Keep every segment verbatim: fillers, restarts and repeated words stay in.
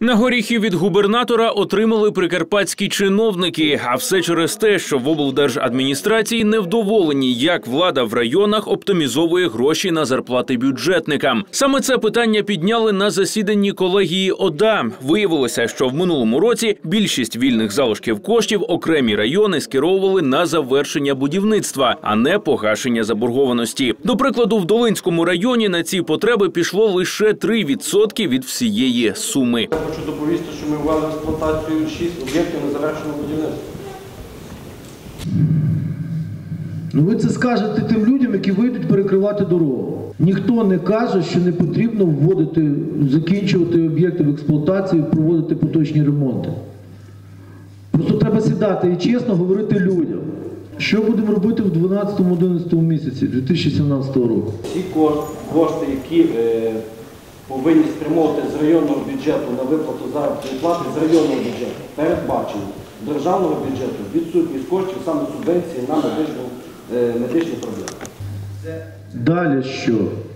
На горіхи від губернатора отримали прикарпатські чиновники, а все через те, що в облдержадміністрації невдоволені, як влада в районах оптимізовує гроші на зарплати бюджетникам. Саме це питання підняли на засіданні колегії ОДА. Виявилося, що в минулому році більшість вільних залишків коштів окремі райони скеровували на завершення будівництва, а не погашення заборгованості. До прикладу, в Долинському районі на ці потреби пішло лише три відсотки від всієї суми. Хочу доповісти, що ми ввели в експлуатацію шість об'єктів незавершеного будівництва. Ну ви це скажете тим людям, які вийдуть перекривати дорогу. Ніхто не каже, що не потрібно вводити, закінчувати об'єкти в експлуатацію, проводити поточні ремонти. Просто треба сідати і чесно говорити людям, що будемо робити в дванадцятому-одинадцятому місяці дві тисячі сімнадцятого року. Всі кошти, які е, повинні спрямовувати з районного бюджету на виплату заробітної плати з районного бюджету, передбачені. З державного бюджету відсутність коштів саме субвенції на медичну, е, медичні проблеми. Далі що?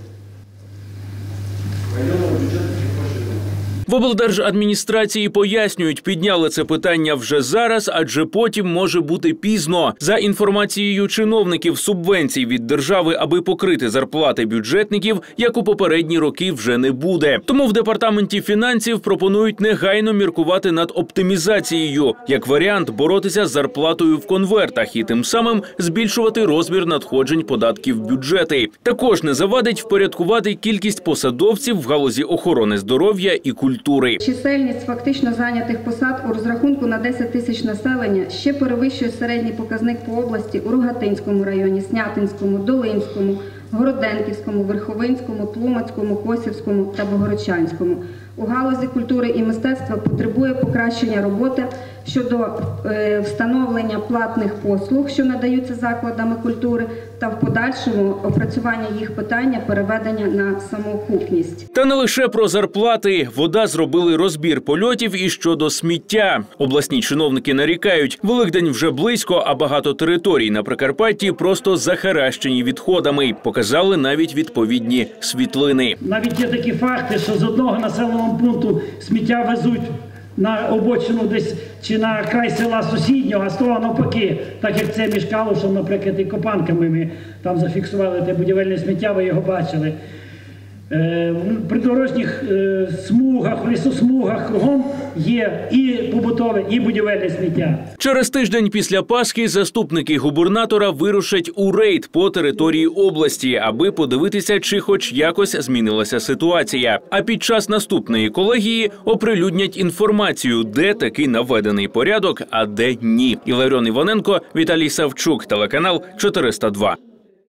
Районного бюджету В облдержадміністрації пояснюють, підняли це питання вже зараз, адже потім може бути пізно. За інформацією чиновників, субвенцій від держави, аби покрити зарплати бюджетників, як у попередні роки, вже не буде. Тому в департаменті фінансів пропонують негайно міркувати над оптимізацією. Як варіант, боротися з зарплатою в конвертах і тим самим збільшувати розмір надходжень податків в бюджети. Також не завадить впорядкувати кількість посадовців в галузі охорони здоров'я і культури. Чисельність фактично зайнятих посад у розрахунку на десять тисяч населення ще перевищує середній показник по області у Рогатинському районі, Снятинському, Долинському, Городенківському, Верховинському, Тлумацькому, Косівському та Богородчанському. У галузі культури і мистецтва потребує покращення роботи щодо е, встановлення платних послуг, що надаються закладами культури, та в подальшому опрацювання їх питання переведення на самоокупність. Та не лише про зарплати. В ОДА зробили розбір польотів і щодо сміття. Обласні чиновники нарікають, Великдень вже близько, а багато територій на Прикарпатті просто захаращені відходами. Показали навіть відповідні світлини. Навіть є такі факти, що з одного населеного пункту сміття везуть на обочину десь чи на край села сусіднього, а з того навпаки, так як це між Калушем, наприклад, і Копанками, ми там зафіксували те будівельне сміття, ви його бачили. Е, в придорожніх е, смугах, лісосмугах кругом є і побутове, і будівельне сміття. Через тиждень після Пасхи заступники губернатора вирушать у рейд по території області, аби подивитися, чи хоч якось змінилася ситуація. А під час наступної колегії оприлюднять інформацію, де таки наведений порядок, а де ні. Іларіон Іваненко, Віталій Савчук, телеканал чотириста два.